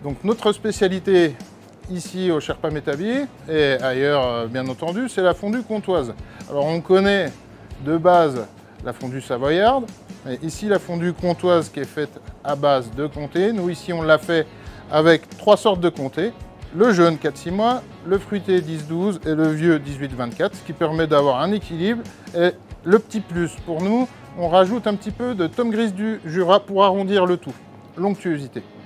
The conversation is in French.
Donc notre spécialité ici au Sherpa Métabier et ailleurs bien entendu, c'est la fondue comtoise. Alors on connaît de base la fondue savoyarde, mais ici la fondue comtoise qui est faite à base de comté. Nous ici on l'a fait avec 3 sortes de comté. Le jeune 4-6 mois, le fruité 10-12 et le vieux 18-24, ce qui permet d'avoir un équilibre. Et le petit plus pour nous, on rajoute un petit peu de tome grise du Jura pour arrondir le tout, l'onctuosité.